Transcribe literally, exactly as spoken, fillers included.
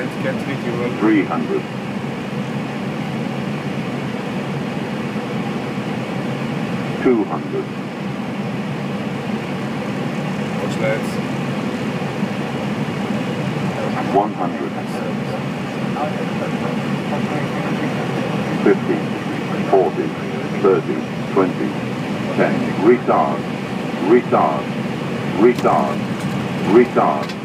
L S CAT three R V R. three hundred. two hundred. Autoland. one hundred. fifty. forty. thirty. twenty. ten. Retard. Retard. Retard. Retard.